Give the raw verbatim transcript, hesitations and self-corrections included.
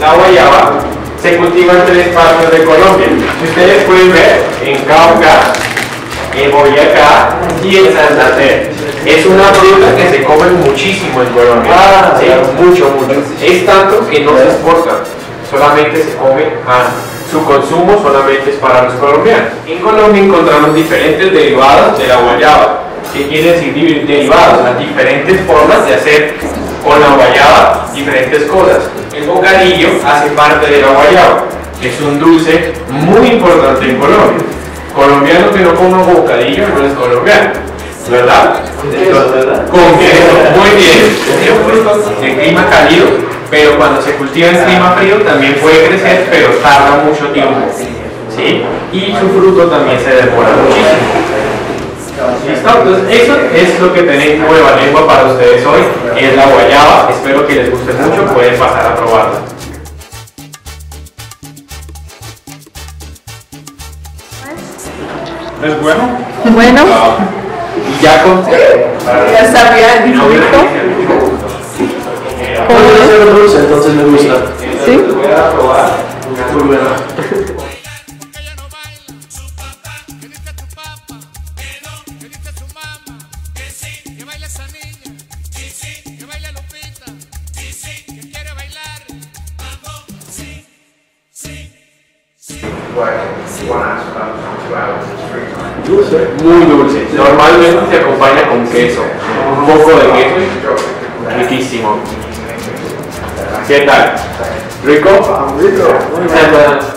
la guayaba se cultiva en tres partes de Colombia. Si ustedes pueden ver, en Cauca, en Boyacá y en Santander. Es una fruta que se come muchísimo en Colombia. Ah, sí, mucho, mucho. Es tanto que no se exporta, solamente se come a su consumo, solamente es para los colombianos. En Colombia encontramos diferentes derivados de la guayaba. ¿Qué quiere decir derivados? Las diferentes formas de hacer con la guayaba diferentes cosas. El bocadillo hace parte de la guayaba. Es un dulce muy importante en Colombia. Colombiano que no coma bocadillo no es colombiano, ¿verdad? Con queso, muy bien. Es un fruto de clima cálido, pero cuando se cultiva en clima frío también puede crecer, pero tarda mucho tiempo, ¿sí? Y su fruto también se demora muchísimo. ¿Listo? Entonces eso es lo que tenéis nueva lengua para ustedes hoy, es la guayaba. Espero que les guste mucho, pueden pasar a probarla. ¿Es bueno? Bueno. Y ya con... Ya sabía el no, rico. ¿Cómo es el dulce? Entonces me gusta. ¿Sí? Voy a probar. Muy bueno. Dulce, muy dulce. Normalmente se acompaña con queso, un poco de queso, riquísimo. ¿Qué tal? ¿Rico? Rico.